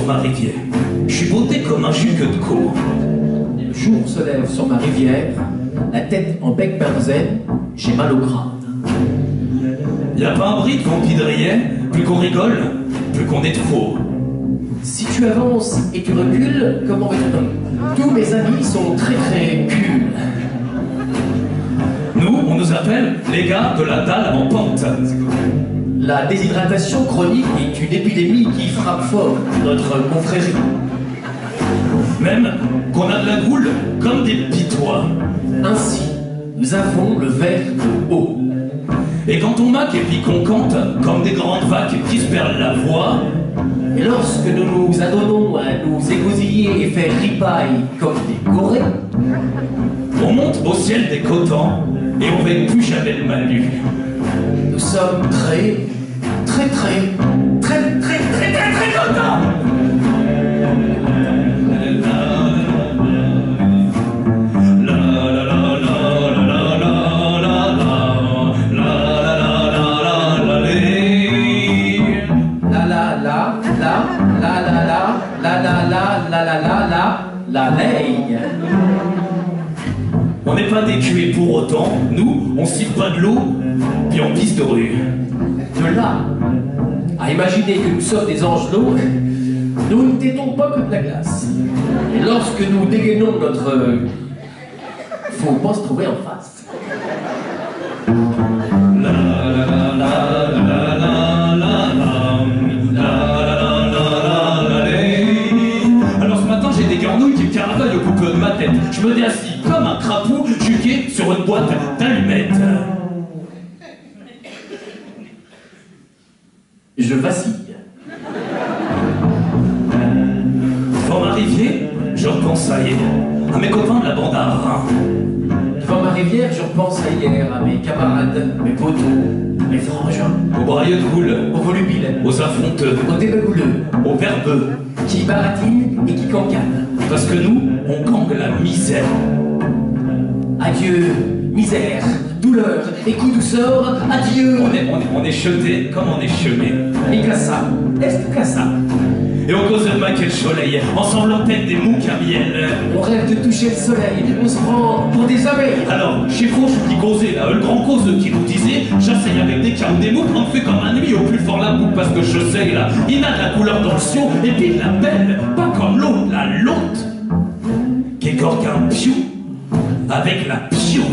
sur ma rivière. Je suis botté comme un jus que de co. Le jour se lève sur ma rivière, la tête en bec benzène, j'ai mal au crâne. Y a pas un bris qu'on pidriait, plus qu'on rigole, plus qu'on est trop. Si tu avances et tu recules, comment veux-tu? Tous mes amis sont très très culs. Nous, on nous appelle les gars de la dalle en pente. La déshydratation chronique est une épidémie qui frappe fort notre confrérie. Même qu'on a de la goule comme des pitois. Ainsi, nous avons le verre de haut. Et quand on maque et puis qu'on cante comme des grandes vagues qui se perdent la voix, Et lorsque nous nous adonnons à nous égosiller et faire ripaille comme des gorées, on monte au ciel des cotons et on veut plus jamais le malu. nous sommes très contents. La veille. On n'est pas des cuits pour autant, nous, on cite pas de l'eau, puis on pisse de rue. De là à imaginer que nous sommes des angelots, nous ne tétons pas que de la glace. Et lorsque nous dégainons notre... faut pas se trouver en face. Alors ce matin j'ai des grenouilles qui me caracolent le couple de ma tête. Je me dis assis comme un crapaud juqué sur une boîte d'allumettes. Je vacille. Devant ma rivière, je repense à hier, à mes copains de la bande à Rhin. Devant ma rivière, je repense à hier, à mes camarades, mes poteaux, mes frangins, Aux brailleux de boule, aux volubiles, aux affronteux, aux débegouleux, aux verbeux. qui baratinent et qui cancanent. Parce que nous, on gangue la misère. Adieu, misère, douleur et coup du sort, adieu. On est jeté comme on est chemé. Mikasa, est casa. Et on cause de maquer le soleil, ensemble en tête des mouques à miel. On rêve de toucher le soleil, on se prend pour des abeilles. Alors, chez Fauche qui causait, là, le grand cause qui nous disait, j'essaye avec des cartes des mouques, on fait comme un nuit au plus fort la boucle, parce que je sais, là, il a de la couleur dans le sion, et puis de la belle, pas comme l'autre, l'autre, qui est corps qu'un piou, avec la piou.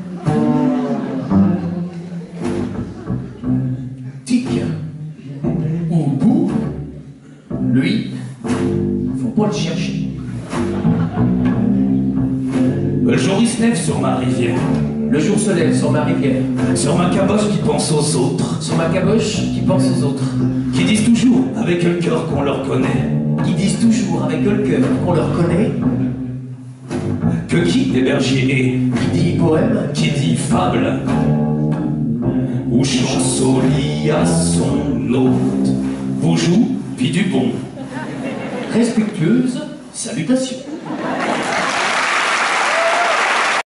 Tic ou bout, lui, faut pas le chercher. Le jour il se lève sur ma rivière, Le jour se lève sur ma rivière, sur ma caboche qui pense aux autres, sur ma caboche qui pense aux autres, qui disent toujours avec le cœur qu'on leur connaît, qui disent toujours avec le cœur qu'on leur connaît, que qui des bergers qui dit poème, qui dit fable, ou chansonnier à son hôte, vous joue, puis du bon. respectueuse, salutation.